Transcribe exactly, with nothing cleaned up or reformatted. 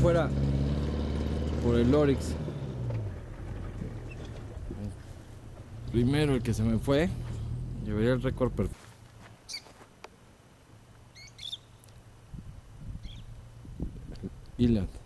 fuera por el Oryx. Primero el que se me fue, llevaría el récord perfecto. Inland.